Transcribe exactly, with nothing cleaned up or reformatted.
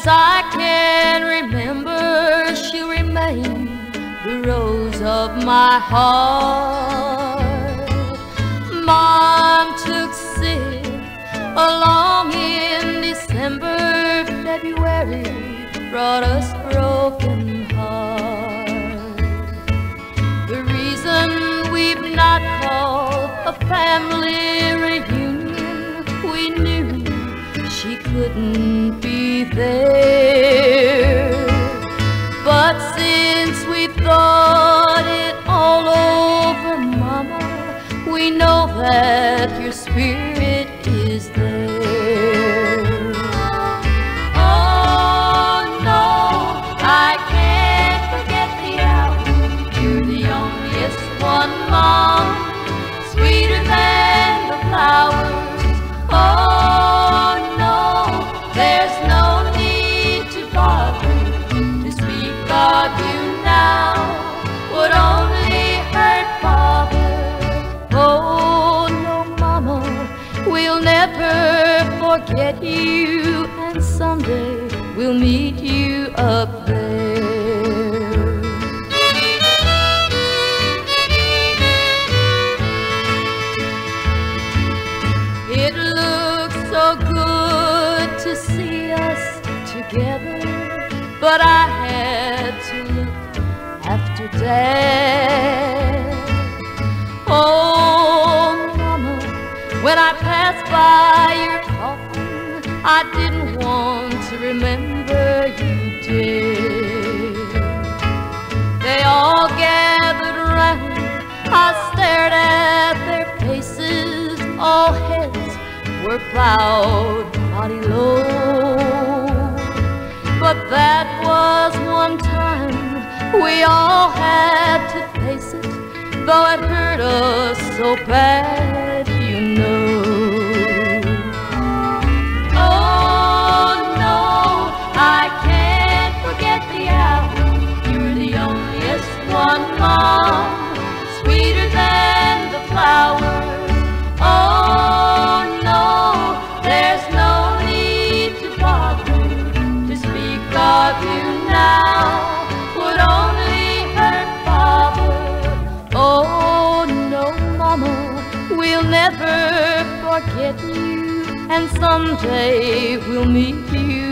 As I can remember, she'll remain the rose of my heart. Mom took sick along in December, February brought us broken heart. The reason we've not called a family reunion, we knew she couldn't be there. But since we thought it all over, Mama, we know that your spirit is there. Oh no, I can't forget the hour. You're the onlyest one, Mom, sweeter than the flowers. Oh no, there's no need to bother. To speak of you now would only hurt Father. Oh no, Mama, we'll never forget you, and someday we'll meet you up there. It looks so good to see us together, but I had to look after Dad. Oh, Mama, when I passed by your coffin, I didn't want to remember you did. They all gathered around, I stared at their faces, all heads were bowed mighty low. But that was one time we all had to face it, though it hurt us so bad, you know. Oh no, I can't forget the hour. You're the onlyest one, Mom, sweeter than the flowers. Oh no, there's no need to bother. To speak of you now would only hurt Father. Oh no, Mama, we'll never forget you, and someday we'll meet you